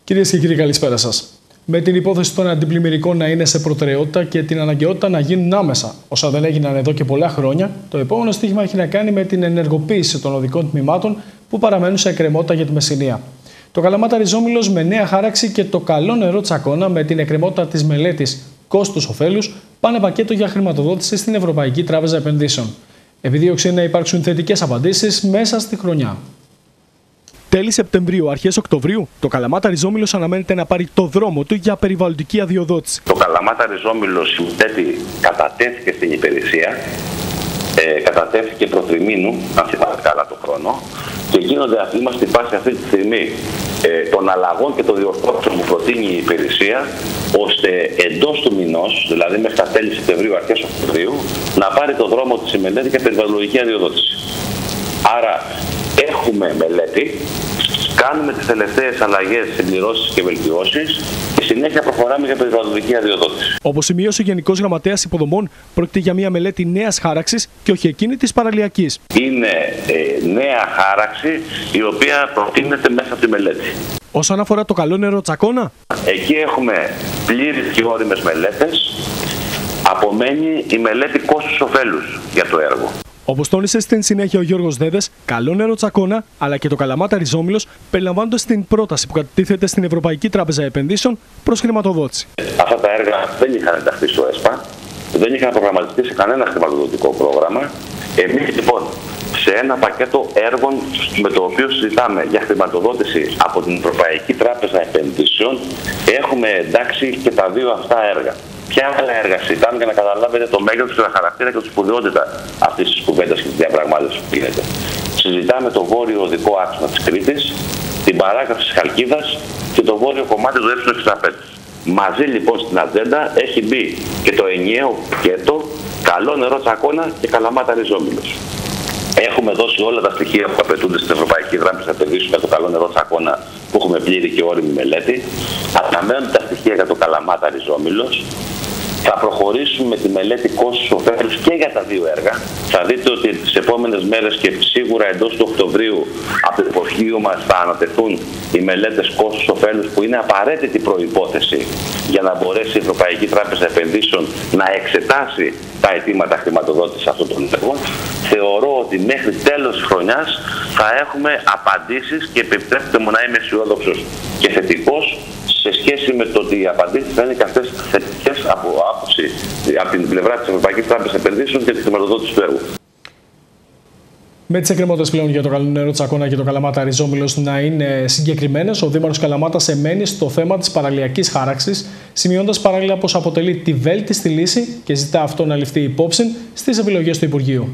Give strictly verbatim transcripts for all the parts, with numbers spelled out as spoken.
Κυρίες και κύριοι, καλησπέρα σας. Με την υπόθεση των αντιπλημμυρικών να είναι σε προτεραιότητα και την αναγκαιότητα να γίνουν άμεσα, όσα δεν έγιναν εδώ και πολλά χρόνια, το επόμενο στοίχημα έχει να κάνει με την ενεργοποίηση των οδικών τμήματων που παραμένουν σε εκκρεμότητα για τη Μεσσηνία. Το Καλαμάτα Ριζόμυλος με νέα χάραξη και το καλό νερό Τσακώνα με την εκκρεμότητα της μελέτης κόστους-οφέλους πάνε πακέτο για χρηματοδότηση στην Ευρωπαϊκή Τράπεζα Επενδύσεων. Επιδίωξη είναι να υπάρξουν θετικές απαντήσεις μέσα στη χρονιά. Τέλη Σεπτεμβρίου, αρχές Οκτωβρίου, το Καλαμάτα Ριζόμυλος αναμένεται να πάρει το δρόμο του για περιβαλλοντική αδειοδότηση. Το Καλαμάτα Ριζόμυλος συμμετέχει, κατατέθηκε στην υπηρεσία, ε, κατατέθηκε προτριμήνου, αν θυμάστε καλά το χρόνο, και γίνονται αυτοί μας στη φάση αυτή τη στιγμή ε, των αλλαγών και των διορθώσεων που προτείνει η υπηρεσία, ώστε εντός του μηνός, δηλαδή μέχρι τα τέλη Σεπτεμβρίου, αρχές Οκτωβρίου, να πάρει το δρόμο της μελέτη για περιβαλλοντική αδειοδότηση. Άρα έχουμε μελέτη, κάνουμε τις τελευταίες αλλαγές, συμπληρώσεις και βελτιώσεις και συνέχεια προχωράμε για περιβαλλοντική αδειοδότηση. Όπως σημείωσε ο Γενικός Γραμματέας Υποδομών, πρόκειται για μια μελέτη νέας χάραξης και όχι εκείνη της παραλιακής. Είναι ε, νέα χάραξη η οποία προτείνεται μέσα από τη μελέτη. Όσον αφορά το καλό νερό Τσακώνα, εκεί έχουμε πλήρες και όριμες μελέτες. Απομένει η μελέτη κόστους-οφέλους για το έργο. Όπως τόνισε στην συνέχεια ο Γιώργος Δέδες, καλό νερό Τσακώνα αλλά και το Καλαμάτα Ριζόμυλος περιλαμβάνονται στην πρόταση που κατατίθεται στην Ευρωπαϊκή Τράπεζα Επενδύσεων προς χρηματοδότηση. Αυτά τα έργα δεν είχαν ενταχθεί στο ΕΣΠΑ, δεν είχαν προγραμματιστεί σε κανένα χρηματοδοτικό πρόγραμμα. Εμείς λοιπόν σε ένα πακέτο έργων με το οποίο συζητάμε για χρηματοδότηση από την Ευρωπαϊκή Τράπεζα Επενδύσεων έχουμε εντάξει και τα δύο αυτά έργα. Ποια άλλα έργα συζητάμε για να καταλάβετε το μέγεθος και τα χαρακτήρα και τη σπουδαιότητα αυτής της κουβέντας και της διαπραγμάτευσης που γίνεται. Συζητάμε το βόρειο οδικό άξονα της Κρήτης, την παράκαψη της Χαλκίδας και το βόρειο κομμάτι του ΕΣΠΑ εξήντα πέντε. Μαζί λοιπόν στην ατζέντα έχει μπει και το ενιαίο πακέτο καλό νερό Τσακώνα και Καλαμάτα Ριζόμυλος. Έχουμε δώσει όλα τα στοιχεία που απαιτούνται στην Ευρωπαϊκή Τράπεζα Επενδύσεων για το καλό νερό Τσακώνα που έχουμε πλήρη και όριμη μελέτη. Αναμένουμε τα στοιχεία για το Καλαμάτα Ριζόμυλος. Θα προχωρήσουμε με τη μελέτη κόστους-οφέλους και για τα δύο έργα. Θα δείτε ότι τις επόμενες μέρες και σίγουρα εντός του Οκτωβρίου από το υπουργείο μας θα ανατεθούν οι μελέτες κόστους-οφέλους που είναι απαραίτητη προϋπόθεση για να μπορέσει η Ευρωπαϊκή Τράπεζα Επενδύσεων να εξετάσει τα αιτήματα χρηματοδότησης αυτών των έργων. Θεωρώ ότι μέχρι τέλος της χρονιάς θα έχουμε απαντήσεις και επιτρέψτε μου να είμαι αισιόδοξος και θετικός σε σχέση με το ότι οι απαντήσεις θα είναι και αυτές θετικές από άποψη από την πλευρά της Ευρωπαϊκής Τράπεζας Επενδύσεων και τη χρηματοδότηση του έργου. Με τις εκκρεμότητες πλέον για το καλό νερό Τσακώνα και το Καλαμάτα Ριζόμυλος να είναι συγκεκριμένες, ο Δήμαρχος Καλαμάτας εμένει στο θέμα της παραλιακής χάραξης, σημειώντας παράλληλα πως αποτελεί τη βέλτιστη λύση και ζητά αυτό να ληφθεί υπόψη στις επιλογές του Υπουργείου.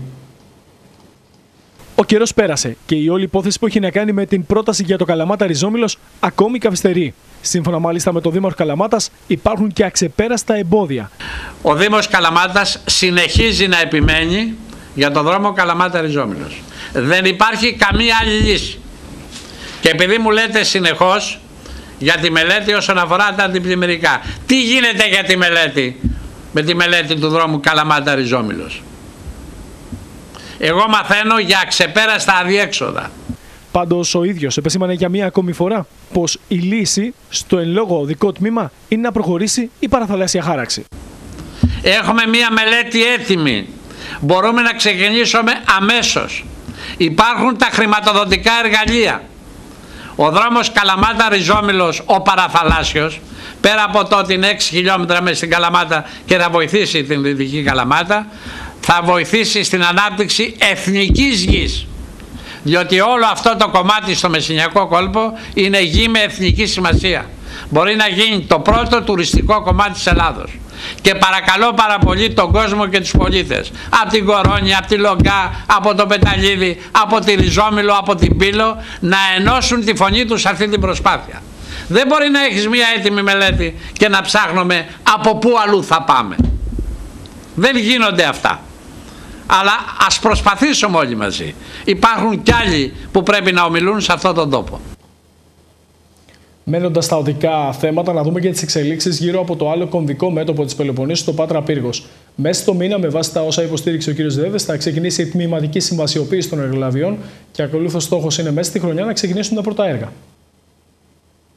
Ο καιρός πέρασε και η όλη υπόθεση που έχει να κάνει με την πρόταση για το Καλαμάτα Ριζόμυλος ακόμη καθυστερεί. Σύμφωνα μάλιστα με τον Δήμαρχο Καλαμάτας, υπάρχουν και αξεπέραστα εμπόδια. Ο Δήμος Καλαμάτας συνεχίζει να επιμένει για τον δρόμο Καλαμάτα Ριζόμυλος. Δεν υπάρχει καμία άλλη λύση. Και επειδή μου λέτε συνεχώς για τη μελέτη όσον αφορά τα αντιπλημμυρικά, τι γίνεται για τη μελέτη, με τη μελέτη του δρόμου Καλαμάτα Ριζόμυλος? Εγώ μαθαίνω για αξεπέραστα αδιέξοδα. Πάντως ο ίδιος επεσήμανε για μία ακόμη φορά πως η λύση στο εν λόγω οδικό τμήμα είναι να προχωρήσει η παραθαλάσσια χάραξη. Έχουμε μία μελέτη έτοιμη. Μπορούμε να ξεκινήσουμε αμέσως. Υπάρχουν τα χρηματοδοτικά εργαλεία. Ο δρόμος Καλαμάτα Ριζόμυλος, ο παραθαλάσσιος, πέρα από το ότι είναι έξι χιλιόμετρα μέσα στην Καλαμάτα και θα βοηθήσει την Δυτική Καλαμάτα, θα βοηθήσει στην ανάπτυξη εθνικής γης. Διότι όλο αυτό το κομμάτι στο Μεσσηνιακό κόλπο είναι γη με εθνική σημασία. Μπορεί να γίνει το πρώτο τουριστικό κομμάτι της Ελλάδος. Και παρακαλώ πάρα πολύ τον κόσμο και τους πολίτες, από την Κορώνη, από τη Λογκά, από το Πεταλίδι, από τη Ριζόμυλο, από την Πύλο, να ενώσουν τη φωνή τους σε αυτή την προσπάθεια. Δεν μπορεί να έχεις μια έτοιμη μελέτη και να ψάχνουμε από πού αλλού θα πάμε. Δεν γίνονται αυτά. Αλλά ας προσπαθήσουμε όλοι μαζί. Υπάρχουν κι άλλοι που πρέπει να ομιλούν σε αυτόν τον τόπο. Μένοντας στα οδικά θέματα, να δούμε και τις εξελίξεις γύρω από το άλλο κομβικό μέτωπο της Πελοποννήσου, το Πάτρα Πύργος. Μέσα στο μήνα, με βάση τα όσα υποστήριξε ο κ. Δέδες, θα ξεκινήσει η τμηματική συμβασιοποίηση των εργολαβιών και ακολούθως στόχος είναι μέσα στη χρονιά να ξεκινήσουν τα πρώτα έργα.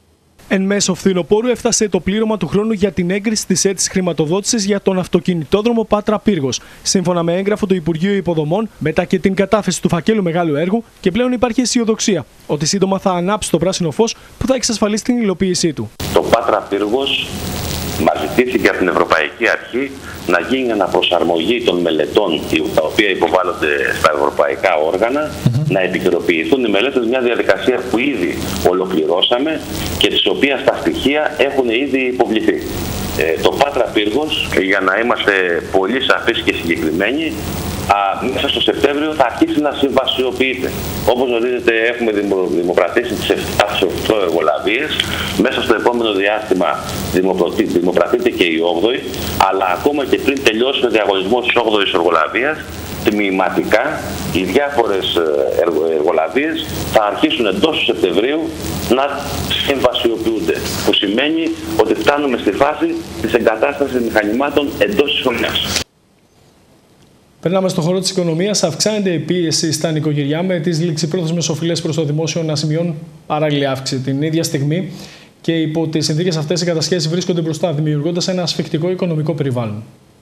Εν μέσω φθινοπόρου έφτασε το πλήρωμα του χρόνου για την έγκριση της αίτησης χρηματοδότησης για τον αυτοκινητόδρομο Πάτρα Πύργος. Σύμφωνα με έγγραφο του Υπουργείου Υποδομών, μετά και την κατάθεση του φακέλου μεγάλου έργου, και πλέον υπάρχει αισιοδοξία ότι σύντομα θα ανάψει το πράσινο φως που θα εξασφαλίσει την υλοποίησή του. Το Πάτρα Πύργος μας ζητήθηκε από την Ευρωπαϊκή Αρχή να γίνει αναπροσαρμογή των μελετών τα οποία υποβάλλονται στα ευρωπαϊκά όργανα, mm-hmm. να επικαιροποιηθούν οι μελέτες, μια διαδικασία που ήδη ολοκληρώσαμε και τις οποίες τα στοιχεία έχουν ήδη υποβληθεί. Ε, το Πάτρα Πύργος, για να είμαστε πολύ σαφείς και συγκεκριμένοι, Α, μέσα στο Σεπτέμβριο θα αρχίσει να συμβασιοποιείται. Όπως γνωρίζετε, έχουμε δημο, δημοπρατήσει τις επτά εργολαβίες. Μέσα στο επόμενο διάστημα δημοπρατείται και η όγδοη, αλλά ακόμα και πριν τελειώσει ο διαγωνισμός της όγδοης εργολαβίας, τμηματικά οι διάφορες εργολαβίες θα αρχίσουν εντός του Σεπτεμβρίου να συμβασιοποιούνται, που σημαίνει ότι φτάνουμε στη φάση της εγκατάστασης μηχανημάτων εντός της χρονιάς. Περνάμε στον χώρο της οικονομίας. Αυξάνεται η πίεση στα νοικοκυριά, με τις ληξιπρόθεσμες οφειλές προς το δημόσιο να σημειώνουν παράλληλη αύξηση. Την ίδια στιγμή και υπό τις συνθήκες αυτές οι κατασχέσεις βρίσκονται μπροστά, δημιουργώντας ένα ασφικτικό οικονομικό περιβάλλον.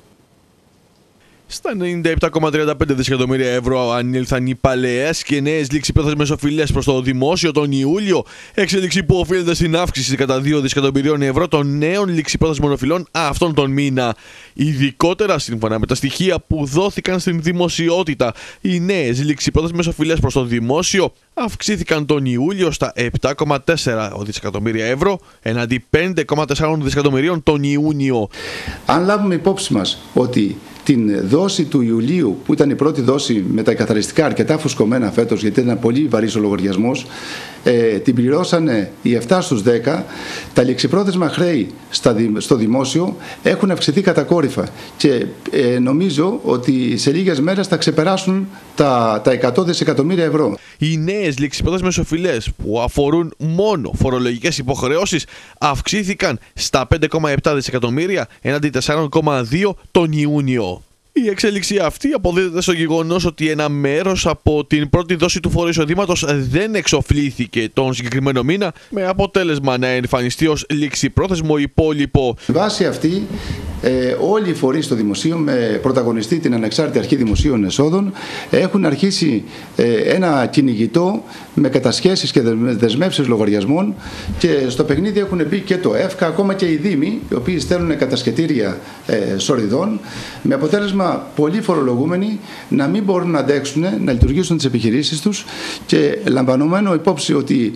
Στα ενενήντα επτά κόμμα τριάντα πέντε δισεκατομμύρια ευρώ ανήλθαν οι παλαιές και νέες ληξιπρόθεσμες οφειλές προς το δημόσιο τον Ιούλιο, εξέλιξη που οφείλεται στην αύξηση κατά δύο δισεκατομμυρίων ευρώ των νέων ληξιπρόθεσμων οφειλών αυτόν τον μήνα. Ειδικότερα, σύμφωνα με τα στοιχεία που δόθηκαν στην δημοσιότητα, οι νέες ληξιπρόθεσμες οφειλές προς το δημόσιο αυξήθηκαν τον Ιούλιο στα επτά κόμμα τέσσερα δισεκατομμύρια ευρώ εναντί πέντε κόμμα τέσσερα δισεκατομμυρίων τον Ιούνιο. Αν λάβουμε υπόψη μας ότι την δόση του Ιουλίου, που ήταν η πρώτη δόση με τα εκαθαριστικά αρκετά φουσκωμένα φέτος, γιατί ήταν πολύ βαρύς ο λογαριασμός, ε, την πληρώσανε οι επτά στους δέκα, τα ληξιπρόθεσμα χρέη στα, στο δημόσιο έχουν αυξηθεί κατακόρυφα και ε, νομίζω ότι σε λίγες μέρες θα ξεπεράσουν τα, τα εκατό δισεκατομμύρια ευρώ. Οι νέες ληξιπρόθεσμες οφειλές που αφορούν μόνο φορολογικές υποχρεώσεις αυξήθηκαν στα πέντε κόμμα επτά δισεκατομμύρια εναντί τέσσερα κόμμα δύο τον Ιούνιο. Η εξέλιξη αυτή αποδίδεται στο γεγονός ότι ένα μέρος από την πρώτη δόση του φόρου εισοδήματος δεν εξοφλήθηκε τον συγκεκριμένο μήνα, με αποτέλεσμα να εμφανιστεί ως ληξιπρόθεσμο υπόλοιπο. Βάσει αυτή, ε, όλοι οι φορείς στο δημοσίο, με πρωταγωνιστή την Ανεξάρτητη Αρχή Δημοσίων Εσόδων, έχουν αρχίσει ε, ένα κυνηγητό με κατασχέσεις και δεσμεύσεις λογαριασμών, και στο παιχνίδι έχουν μπει και το ΕΦΚΑ, ακόμα και οι Δήμοι, οι οποίοι στέλνουν κατασχετήρια ε, σοριδών, με αποτέλεσμα πολλοί φορολογούμενοι να μην μπορούν να αντέξουν, να λειτουργήσουν τις επιχειρήσεις τους, και λαμβανωμένο υπόψη ότι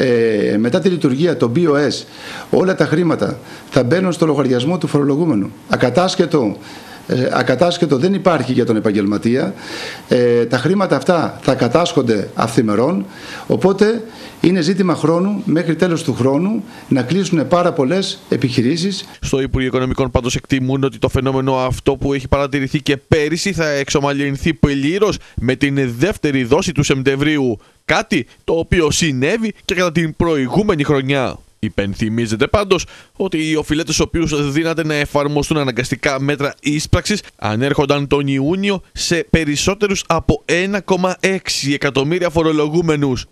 ε, μετά τη λειτουργία το μπι ο ες όλα τα χρήματα θα μπαίνουν στο λογαριασμό του φορολογούμενου. Ακατάσχετο, ε, ακατάσχετο δεν υπάρχει για τον επαγγελματία. Ε, τα χρήματα αυτά θα κατάσχονται αυθημερών, οπότε είναι ζήτημα χρόνου μέχρι τέλος του χρόνου να κλείσουν πάρα πολλές επιχειρήσεις. Στο Υπουργείο Οικονομικών πάντως εκτιμούν ότι το φαινόμενο αυτό, που έχει παρατηρηθεί και πέρυσι, θα εξομαλυνθεί πλήρως με την δεύτερη δόση του Σεπτεμβρίου. Κάτι το οποίο συνέβη και κατά την προηγούμενη χρονιά. Υπενθυμίζεται πάντως ότι οι οφειλέτες στους οποίους δύναται να εφαρμοστούν αναγκαστικά μέτρα ίσπραξης ανέρχονταν τον Ιούνιο σε περισσότερους από ένα κόμμα έξι εκατομμύρια φορολογούμενους.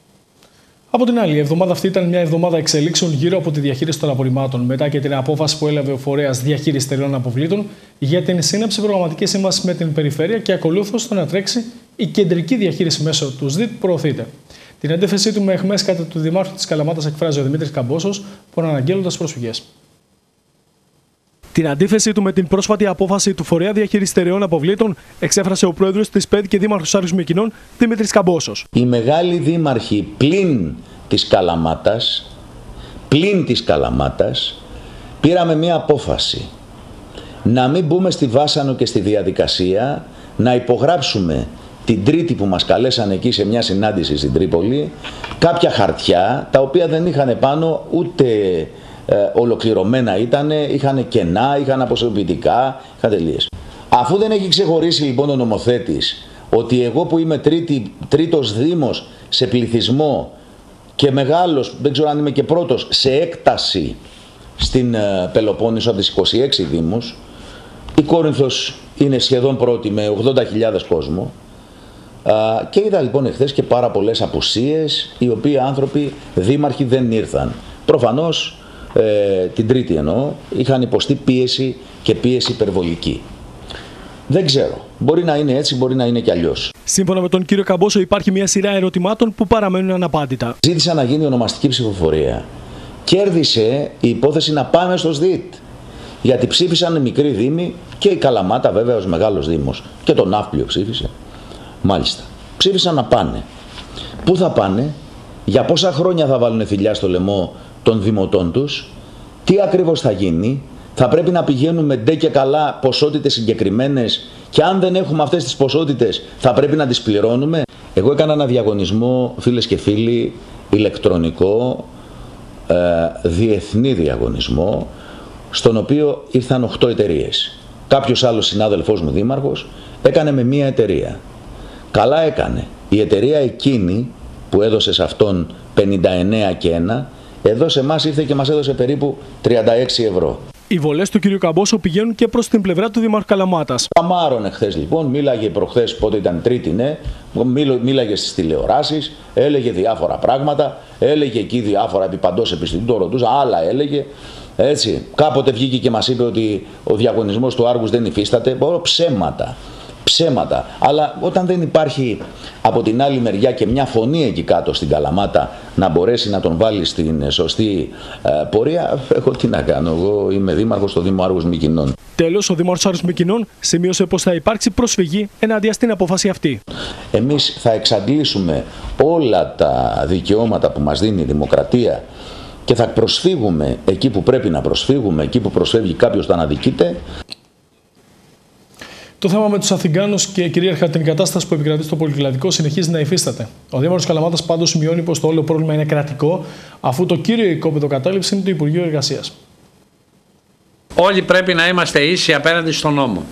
Από την άλλη, η εβδομάδα αυτή ήταν μια εβδομάδα εξελίξεων γύρω από τη διαχείριση των απορριμμάτων, μετά και την απόφαση που έλαβε ο φορέας διαχείρισης στερεών αποβλήτων για την σύναψη προγραμματικής σύμβασης με την περιφέρεια, και ακολούθως το να τρέξει η κεντρική διαχείριση μέσω του ΣΔΙΤ προωθείται. Την αντίθεσή του με αιχμές κατά του Δημάρχου της Καλαμάτας εκφράζει ο Δημήτρης Καμπόσος, προαναγγέλλοντας προσφυγές. Την αντίθεσή του με την πρόσφατη απόφαση του φορέα διαχείρισης στερεών αποβλήτων εξέφρασε ο πρόεδρος της ΠΕΔ και δήμαρχος Άρης Μυκηνών, Δημήτρης Καμπόσος. Οι μεγάλοι δήμαρχοι πλην της Καλαμάτας, πλην της Καλαμάτας, πήραμε μία απόφαση να μην μπούμε στη βάσανο και στη διαδικασία να υπογράψουμε την Τρίτη που μας καλέσανε εκεί σε μια συνάντηση στην Τρίπολη κάποια χαρτιά τα οποία δεν είχαν πάνω ούτε ε, ολοκληρωμένα ήταν, είχαν κενά, είχαν αποσωπητικά, είχαν τελείες. Αφού δεν έχει ξεχωρίσει λοιπόν ο νομοθέτης ότι εγώ που είμαι τρίτη, τρίτος δήμος σε πληθυσμό και μεγάλος, δεν ξέρω αν είμαι και πρώτος σε έκταση στην ε, Πελοπόννησο από τις είκοσι έξι δήμους, η Κόρινθος είναι σχεδόν πρώτη με ογδόντα χιλιάδες κόσμο. Και είδα λοιπόν εχθές και πάρα πολλές απουσίες, οι οποίοι άνθρωποι δήμαρχοι δεν ήρθαν. προφανώς ε, την Τρίτη εννοώ, είχαν υποστεί πίεση και πίεση υπερβολική. Δεν ξέρω. Μπορεί να είναι έτσι, μπορεί να είναι και αλλιώς. Σύμφωνα με τον κύριο Καμπόσο, υπάρχει μια σειρά ερωτημάτων που παραμένουν αναπάντητα. Ζήτησα να γίνει ονομαστική ψηφοφορία. Κέρδισε η υπόθεση να πάμε στο ΣΔΙΤ. Γιατί ψήφισαν μικροί δήμοι και η Καλαμάτα, βέβαια, ως μεγάλος δήμος. Και το Ναύπλιο ψήφισε. Μάλιστα. Ψήφισαν να πάνε. Πού θα πάνε, για πόσα χρόνια θα βάλουν θηλιά στο λαιμό των δημοτών τους, τι ακριβώς θα γίνει. Θα πρέπει να πηγαίνουμε ντε και καλά ποσότητες συγκεκριμένες και αν δεν έχουμε αυτές τις ποσότητες θα πρέπει να τις πληρώνουμε. Εγώ έκανα ένα διαγωνισμό, φίλες και φίλοι, ηλεκτρονικό, ε, διεθνή διαγωνισμό, στον οποίο ήρθαν οκτώ εταιρείες. Κάποιος άλλος συνάδελφός μου δήμαρχος έκανε με μία εταιρεία. Καλά έκανε. Η εταιρεία εκείνη που έδωσε σε αυτόν πενήντα εννέα και ένα, εδώ σε εμάς ήρθε και μας έδωσε περίπου τριάντα έξι ευρώ. Οι βολές του κ. Καμπόσο πηγαίνουν και προς την πλευρά του Δημάρχου Καλαμάτας. Καμάρωνε χθες λοιπόν, μίλαγε προχθές, πότε ήταν Τρίτη, ναι, μίλαγε στις τηλεοράσεις, έλεγε διάφορα πράγματα, έλεγε εκεί διάφορα επί παντός επιστημών, το ρωτούσα, άλλα έλεγε. Έτσι, κάποτε βγήκε και μας είπε ότι ο διαγωνισμός του Άργους δεν υφίσταται. Ψέματα. Ψέματα. Αλλά όταν δεν υπάρχει από την άλλη μεριά και μια φωνή εκεί κάτω στην Καλαμάτα να μπορέσει να τον βάλει στην σωστή ε, πορεία, έχω τι να κάνω. Εγώ είμαι δήμαρχος στο Δήμο Άργους Μυκηνών. Τέλος, ο Δήμαρχος Άργους Μυκηνών σημείωσε πως θα υπάρξει προσφυγή ενάντια στην απόφαση αυτή. Εμείς θα εξαντλήσουμε όλα τα δικαιώματα που μας δίνει η δημοκρατία και θα προσφύγουμε εκεί που πρέπει να προσφύγουμε, εκεί που προσφεύγει κάποιος το αναδικείται. Το θέμα με τους Αθηγάνους και κυρίαρχα την κατάσταση που επικρατεί στο Πολυκλαδικό συνεχίζει να υφίσταται. Ο Δήμαρχος Καλαμάτας πάντως σημειώνει πως το όλο πρόβλημα είναι κρατικό, αφού το κύριο οικόπεδο κατάληψη είναι το Υπουργείο Εργασίας. Όλοι πρέπει να είμαστε ίσοι απέναντι στον νόμο.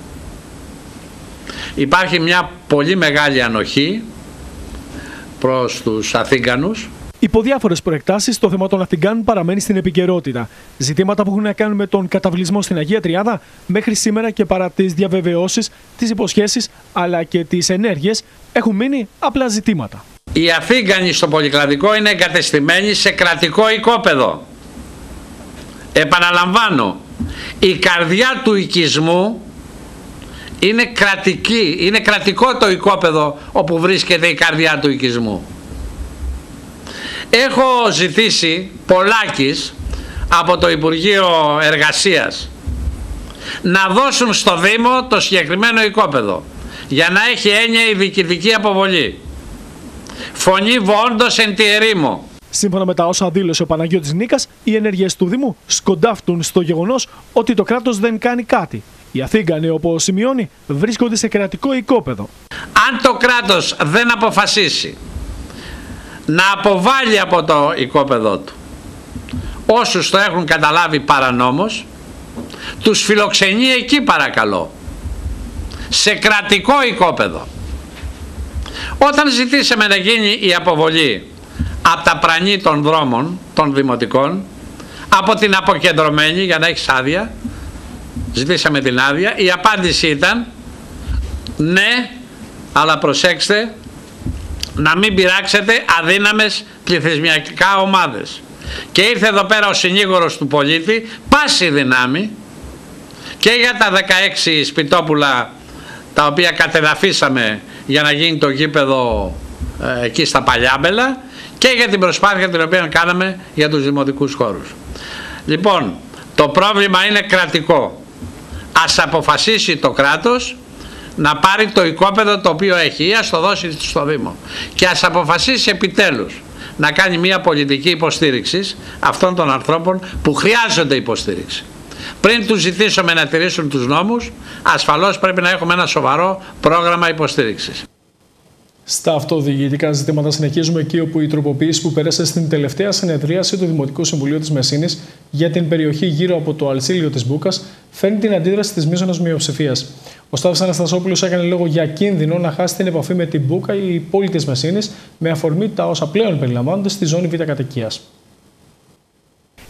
Υπάρχει μια πολύ μεγάλη ανοχή προς τους Αθήγανους. Υπό διάφορες προεκτάσεις, το θέμα των Αθηγάνων παραμένει στην επικαιρότητα. Ζητήματα που έχουν να κάνουν με τον καταβλισμό στην Αγία Τριάδα μέχρι σήμερα και παρά τις διαβεβαιώσεις, τις υποσχέσεις αλλά και τις ενέργειες έχουν μείνει απλά ζητήματα. Οι Αθήγανοι στο Πολυκλαδικό είναι εγκατεστημένοι σε κρατικό οικόπεδο. Επαναλαμβάνω, η καρδιά του οικισμού είναι κρατική, είναι κρατικό το οικόπεδο όπου βρίσκεται η καρδιά του οικισμού. Έχω ζητήσει πολλάκις από το Υπουργείο Εργασίας να δώσουν στο Δήμο το συγκεκριμένο οικόπεδο για να έχει έννοια η διοικητική αποβολή. Φωνή βόντος εν τη ερήμο. Σύμφωνα με τα όσα δήλωσε ο Παναγιώτης Νίκας, οι ενέργειες του Δήμου σκοντάφτουν στο γεγονός ότι το κράτος δεν κάνει κάτι. Οι Αθήγανοι, όπως σημειώνει, βρίσκονται σε κρατικό οικόπεδο. Αν το κράτος δεν αποφασίσει να αποβάλει από το οικόπεδό του όσους το έχουν καταλάβει παρανόμως, τους φιλοξενεί εκεί παρακαλώ, σε κρατικό οικόπεδο. Όταν ζητήσαμε να γίνει η αποβολή από τα πρανή των δρόμων των δημοτικών, από την αποκεντρωμένη για να έχεις άδεια, ζητήσαμε την άδεια, η απάντηση ήταν ναι, αλλά προσέξτε να μην πειράξετε αδύναμες πληθυσμιακά ομάδες. Και ήρθε εδώ πέρα ο συνήγορος του πολίτη, πάση δυνάμει, και για τα δεκαέξι σπιτόπουλα τα οποία κατεδαφίσαμε για να γίνει το γήπεδο ε, εκεί στα Παλιάμπελα, και για την προσπάθεια την οποία κάναμε για τους δημοτικούς χώρους. Λοιπόν, το πρόβλημα είναι κρατικό. Ας αποφασίσει το κράτος να πάρει το οικόπεδο το οποίο έχει ή ας το δώσει στο Δήμο, και ας αποφασίσει επιτέλους να κάνει μια πολιτική υποστήριξη αυτών των ανθρώπων που χρειάζονται υποστήριξη. Πριν τους ζητήσουμε να τηρήσουν τους νόμους, ασφαλώς πρέπει να έχουμε ένα σοβαρό πρόγραμμα υποστήριξης. Στα αυτοδιοικητικά ζητήματα συνεχίζουμε εκεί όπου η τροποποίηση που πέρασε στην τελευταία συνεδρίαση του Δημοτικού Συμβουλίου της Μεσσήνης για την περιοχή γύρω από το αλσίλιο της Μπούκας φέρνει την αντίδραση της μείζωνος μειοψηφίας. Ο Σταύρος Αναστασόπουλος έκανε λόγο για κίνδυνο να χάσει την επαφή με την Μπούκα ή η πόλη της Μεσσήνης με αφορμή τα όσα πλέον περιλαμβάνονται στη ζώνη Β' κατοικίας.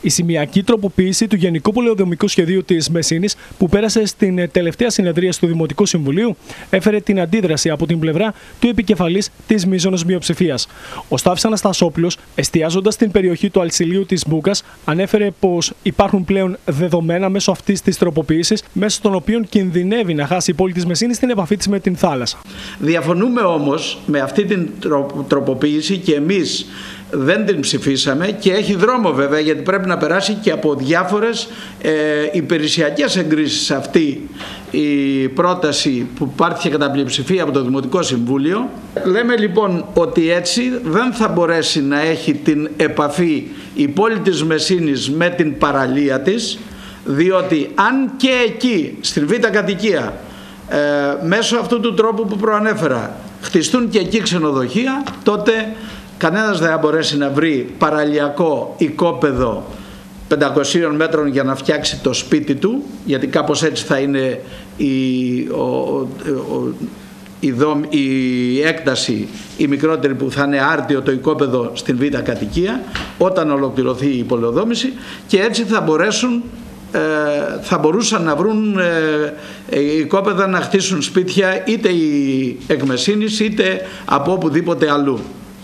Η σημειακή τροποποίηση του Γενικού Πολεοδομικού Σχεδίου της Μεσίνης, που πέρασε στην τελευταία συνεδρία του Δημοτικού Συμβουλίου, έφερε την αντίδραση από την πλευρά του επικεφαλής της μείζωνος μειοψηφίας. Ο Σταύρος Αναστασόπουλος, εστιάζοντας στην περιοχή του Αλσιλίου της Μπούκας, ανέφερε πως υπάρχουν πλέον δεδομένα μέσω αυτής της τροποποίησης, μέσω των οποίων κινδυνεύει να χάσει η πόλη της Μεσίνης την επαφή της με την θάλασσα. Διαφωνούμε όμως με αυτή την τροποποίηση και εμείς δεν την ψηφίσαμε, και έχει δρόμο βέβαια, γιατί πρέπει να περάσει και από διάφορες ε, υπηρεσιακές εγκρίσεις αυτή η πρόταση που πάρθηκε κατά πλειοψηφία από το Δημοτικό Συμβούλιο. Λέμε λοιπόν ότι έτσι δεν θα μπορέσει να έχει την επαφή η πόλη της Μεσίνης με την παραλία της, διότι αν και εκεί στην Β' κατοικία ε, μέσω αυτού του τρόπου που προανέφερα χτιστούν και εκεί ξενοδοχεία, τότε κανένας δεν θα μπορέσει να βρει παραλιακό οικόπεδο πεντακοσίων μέτρων για να φτιάξει το σπίτι του, γιατί κάπως έτσι θα είναι η, ο, ο, η, δομ, η έκταση η μικρότερη που θα είναι άρτιο το οικόπεδο στην Β' κατοικία όταν ολοκληρωθεί η πολεοδόμηση, και έτσι θα μπορέσουν ε, θα μπορούσαν να βρουν ε, οικόπεδα να χτίσουν σπίτια είτε η Εκμεσίνης είτε από οπουδήποτε αλλού.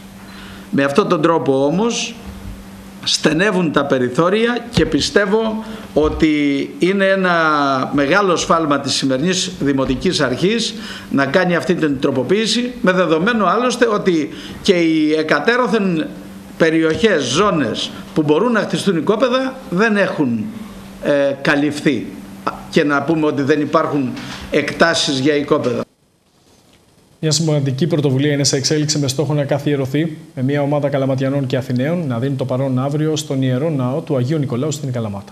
Με αυτόν τον τρόπο όμως στενεύουν τα περιθώρια, και πιστεύω ότι είναι ένα μεγάλο σφάλμα της σημερινής Δημοτικής Αρχής να κάνει αυτή την τροποποίηση, με δεδομένο άλλωστε ότι και οι εκατέρωθεν περιοχές, ζώνες που μπορούν να χτιστούν οικόπεδα δεν έχουν ε, καλυφθεί, και να πούμε ότι δεν υπάρχουν εκτάσεις για οικόπεδα. Μια σημαντική πρωτοβουλία είναι σε εξέλιξη με στόχο να καθιερωθεί με μια ομάδα Καλαματιανών και Αθηναίων να δίνει το παρόν αύριο στον Ιερό Ναό του Αγίου Νικολάου στην Καλαμάτα.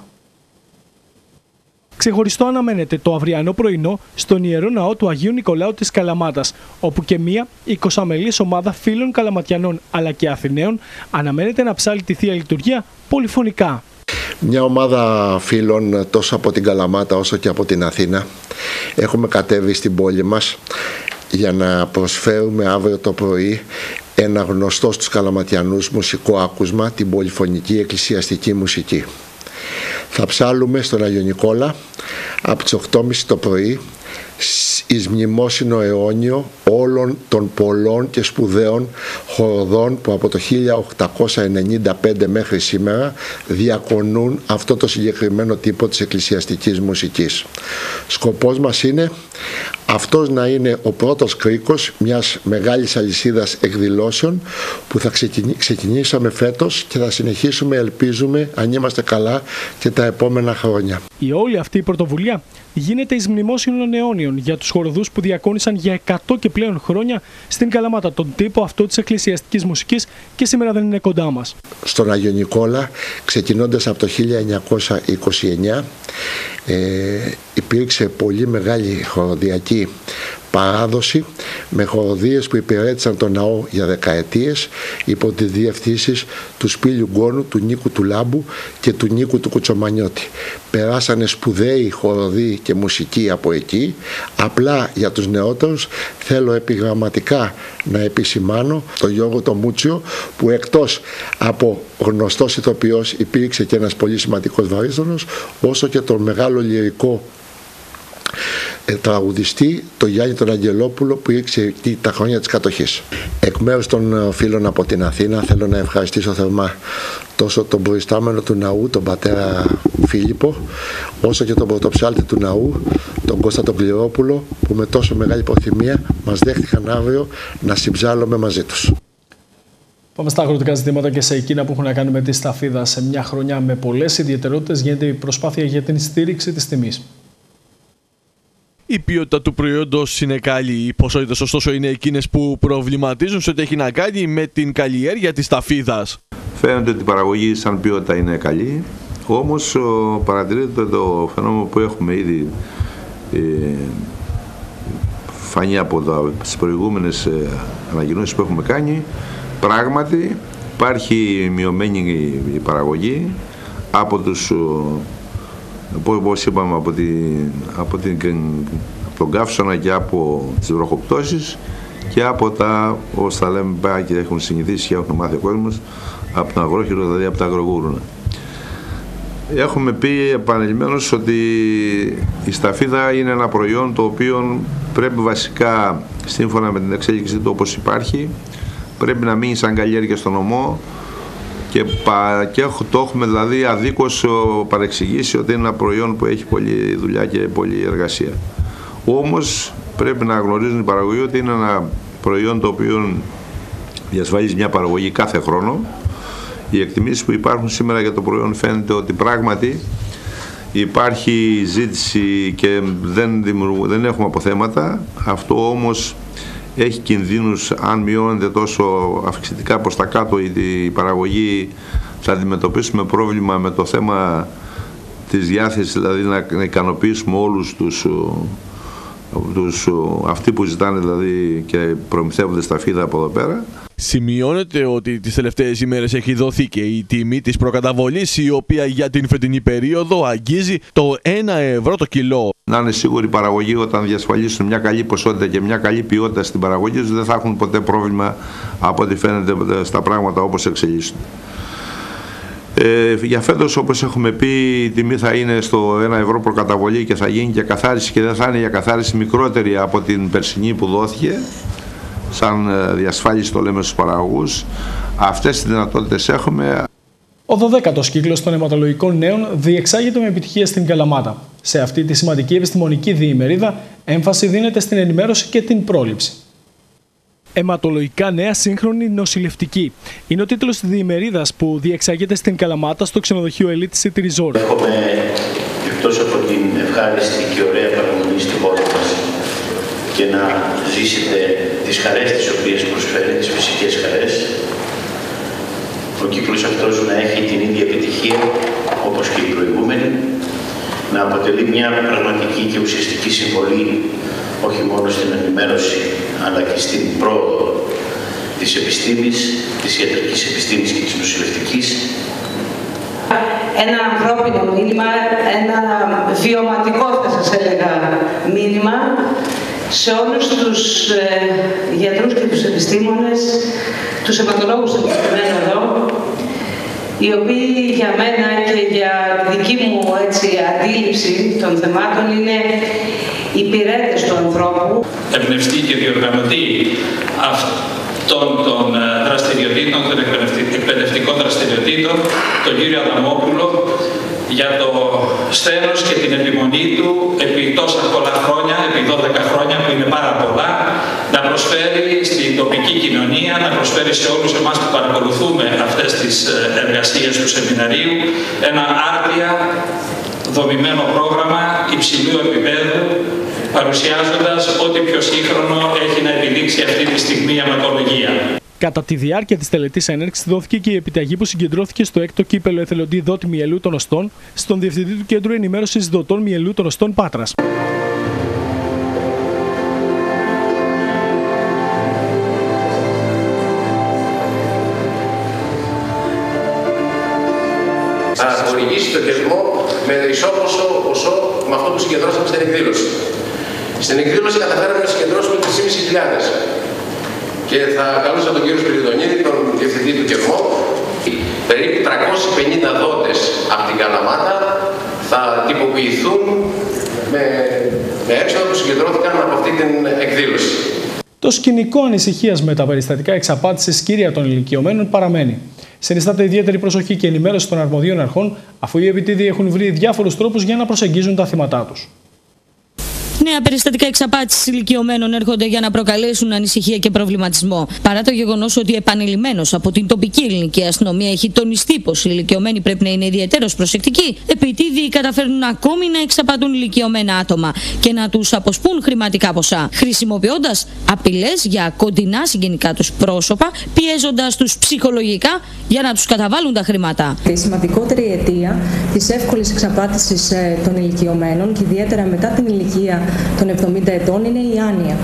Ξεχωριστό αναμένεται το αυριανό πρωινό στον Ιερό Ναό του Αγίου Νικολάου της Καλαμάτας, όπου και μια εικοσαμελής ομάδα φίλων Καλαματιανών αλλά και Αθηναίων αναμένεται να ψάλει τη Θεία Λειτουργία πολυφωνικά. Μια ομάδα φίλων τόσο από την Καλαμάτα όσο και από την Αθήνα έχουμε κατέβει στην πόλη μας για να προσφέρουμε αύριο το πρωί ένα γνωστό στους Καλαματιανούς μουσικό άκουσμα, την πολυφωνική εκκλησιαστική μουσική. Θα ψάλουμε στον Άγιο Νικόλα από τις οκτώ και μισή το πρωί εις μνημόσυνο αιώνιο όλων των πολλών και σπουδαίων χοροδών που από το χίλια οκτακόσια ενενήντα πέντε μέχρι σήμερα διακονούν αυτό το συγκεκριμένο τύπο της εκκλησιαστικής μουσικής. Σκοπός μας είναι αυτός να είναι ο πρώτος κρίκος μιας μεγάλης αλυσίδας εκδηλώσεων που θα ξεκινήσαμε φέτος και θα συνεχίσουμε, ελπίζουμε, αν είμαστε καλά, και τα επόμενα χρόνια. Η όλη αυτή η πρωτοβουλία γίνεται εις μνημόσυνων αιώνιων για τους χοροδούς που διακόνησαν για εκατό και πλέον χρόνια στην Καλαμάτα τον τύπο αυτό της εκκλησιαστικής μουσικής και σήμερα δεν είναι κοντά μας. Στον Άγιο Νικόλα, ξεκινώντας από το χίλια εννιακόσια είκοσι εννιά, ε, υπήρξε πολύ μεγάλη χοροδιακή παράδοση με χοροδίες που υπηρέτησαν τον ναό για δεκαετίες υπό τις διευθύνσεις του Σπύλιου Γκόνου, του Νίκου του Λάμπου και του Νίκου του Κουτσομανιώτη. Περάσανε σπουδαίοι χοροδοί και μουσικοί από εκεί. Απλά για τους νεότερους θέλω επιγραμματικά να επισημάνω τον Γιώργο τον Μούτσιο, που εκτός από γνωστός ηθοποιός υπήρξε και ένας πολύ σημαντικός βαρύθμος, όσο και τον μεγάλο λυρικό τραγουδιστή, τον Γιάννη τον Αγγελόπουλο, που ήρθε τα χρόνια της κατοχής. Εκ μέρους των φίλων από την Αθήνα θέλω να ευχαριστήσω θερμά τόσο τον προϊστάμενο του ναού, τον πατέρα Φίλιππο, όσο και τον πρωτοψάλτη του ναού, τον Κώστα τον Κληρόπουλο, που με τόσο μεγάλη προθυμία μας δέχτηκαν αύριο να συμψάλλουμε μαζί τους. Πάμε στα αγροτικά ζητήματα και σε εκείνα που έχουν να κάνουν με τη σταφίδα. Σε μια χρονιά με πολλές ιδιαιτερότητες γίνεται η προσπάθεια για την στήριξη της τιμής. Η ποιότητα του προϊόντος είναι καλή. Οι ποσότητες ωστόσο είναι εκείνες που προβληματίζουν σε ό,τι έχει να κάνει με την καλλιέργεια της σταφίδας. Φαίνεται ότι η παραγωγή σαν ποιότητα είναι καλή, όμως παρατηρείται το φαινόμενο που έχουμε ήδη ε, φανεί από τις προηγούμενες ε, ανακοινώσεις που έχουμε κάνει. Πράγματι υπάρχει μειωμένη η παραγωγή από τους, όπως είπαμε, από, την, από, την, από τον καύσωνα και από τις βροχοπτώσεις και από τα, όπως τα λέμε πάει και έχουν συνηθίσει και έχουν μάθει ο κόσμος, από τον αγρόχειρο, δηλαδή από τα αγρογούρουνα. Έχουμε πει επανειλημμένως ότι η σταφίδα είναι ένα προϊόν το οποίο πρέπει βασικά, σύμφωνα με την εξέλιξη του όπως υπάρχει, πρέπει να μείνει σαν καλλιέργεια στον νομό και, πα, και το έχουμε δηλαδή αδίκως παρεξηγήσει ότι είναι ένα προϊόν που έχει πολλή δουλειά και πολλή εργασία. Όμως πρέπει να γνωρίζουν οι παραγωγοί ότι είναι ένα προϊόν το οποίο διασφαλίζει μια παραγωγή κάθε χρόνο. Οι εκτιμήσεις που υπάρχουν σήμερα για το προϊόν φαίνεται ότι πράγματι υπάρχει ζήτηση και δεν, δημιουργού, δεν έχουμε αποθέματα. Αυτό όμως έχει κινδύνους, αν μειώνεται τόσο αυξητικά προς τα κάτω η παραγωγή, θα αντιμετωπίσουμε πρόβλημα με το θέμα της διάθεσης, δηλαδή να ικανοποιήσουμε όλους τους, τους αυτοί που ζητάνε δηλαδή και προμηθεύονται σταφίδα από εδώ πέρα. Σημειώνεται ότι τις τελευταίες ημέρες έχει δοθεί και η τιμή της προκαταβολής, η οποία για την φετινή περίοδο αγγίζει το ένα ευρώ το κιλό. Να είναι σίγουροι οι παραγωγοί όταν διασφαλίσουν μια καλή ποσότητα και μια καλή ποιότητα στην παραγωγή τους, δεν θα έχουν ποτέ πρόβλημα από ό,τι φαίνεται στα πράγματα όπως εξελίσσονται. Ε, για φέτος, όπως έχουμε πει, η τιμή θα είναι στο ένα ευρώ προκαταβολή και θα γίνει και καθάριση, και δεν θα είναι για καθάριση μικρότερη από την περσινή που δόθηκε. Σαν διασφάλιση το λέμε στους παραγωγούς. Αυτές τις δυνατότητες έχουμε. Ο δωδέκατος κύκλος των αιματολογικών νέων διεξάγεται με επιτυχία στην Καλαμάτα. Σε αυτή τη σημαντική επιστημονική διημερίδα έμφαση δίνεται στην ενημέρωση και την πρόληψη. Αιματολογικά νέα σύγχρονη νοσηλευτική. Είναι ο τίτλος της διημερίδας που διεξάγεται στην Καλαμάτα στο ξενοδοχείο Elite City Resort. Έχουμε, εκτός από την ευχάριστη και ωραία παραμονή στη χώρα μας, και να ζήσετε τις χαρές τις οποίες προσφέρει, τις φυσικές χαρές, ο κύκλος αυτός να έχει την ίδια επιτυχία όπως και οι προηγούμενοι, να αποτελεί μια πραγματική και ουσιαστική συμβολή όχι μόνο στην ενημέρωση αλλά και στην πρόοδο της επιστήμης, της ιατρικής επιστήμης και της νοσηλευτικής. Ένα ανθρώπινο μήνυμα, ένα βιωματικό θα σας έλεγα μήνυμα σε όλους τους ε, γιατρούς και τους επιστήμονες, τους αιματολόγους επιστημένων εδώ, οι οποίοι για μένα και για τη δική μου έτσι, αντίληψη των θεμάτων είναι υπηρέτες του ανθρώπου. Εμπνευστεί και διοργανωτεί αυτών των δραστηριοτήτων, των εκπαιδευτικών δραστηριοτήτων, τον κύριο Αδαμόπουλο, για το στένος και την επιμονή του επί τόσα πολλά χρόνια, επί δώδεκα χρόνια που είναι πάρα πολλά, να προσφέρει στην τοπική κοινωνία, να προσφέρει σε όλους εμάς που παρακολουθούμε αυτές τις εργασίες του σεμιναρίου ένα άρτια δομημένο πρόγραμμα υψηλού επίπεδου, παρουσιάζοντας ό,τι πιο σύγχρονο έχει να επιδείξει αυτή τη στιγμή η αιματολογία. Κατά τη διάρκεια της τελετής έναρξης δόθηκε και η επιταγή που συγκεντρώθηκε στο έκτο κύπελο εθελοντή δότη μυελού των οστών στον Διευθυντή του Κέντρου Ενημέρωσης Δοτών Μυελού των Οστών Πάτρας. Θα χορηγήσει το κερμό με ισόποσο ποσό με αυτό που συγκεντρώσαμε στην εκδήλωση. Στην εκδήλωση καταφέραμε να συγκεντρώσουμε τρεις χιλιάδες πεντακόσιοι. Και θα καλούσα τον κύριο Σπυριδονίδη, τον διευθυντή του κερμού. Περίπου τριακόσιοι πενήντα δότες από την Καλαμάτα θα τυποποιηθούν με, με έξοδα που συγκεντρώθηκαν από αυτή την εκδήλωση. Το σκηνικό ανησυχίας με τα περιστατικά εξαπάτησης κύρια των ηλικιωμένων παραμένει. Συνιστάται ιδιαίτερη προσοχή και ενημέρωση των αρμοδίων αρχών, αφού οι επιτίδοι έχουν βρει διάφορους τρόπους για να προσεγγίζουν τα θύματά τους. Νέα περιστατικά εξαπάτησης ηλικιωμένων έρχονται για να προκαλέσουν ανησυχία και προβληματισμό. Παρά το γεγονός ότι επανειλημμένως από την τοπική ελληνική αστυνομία έχει τονιστεί πως οι ηλικιωμένοι πρέπει να είναι ιδιαίτερως προσεκτικοί, επιτίδιοι καταφέρνουν ακόμη να εξαπατούν ηλικιωμένα άτομα και να τους αποσπούν χρηματικά ποσά, χρησιμοποιώντας απειλές για κοντινά συγγενικά τους πρόσωπα, πιέζοντας τους ψυχολογικά για να τους καταβάλουν τα χρήματα. Η σημαντικότερη αιτία της εύκολης εξαπάτησης των ηλικιωμένων και ιδιαίτερα μετά την ηλικία των εβδομήντα ετών είναι η άνοια.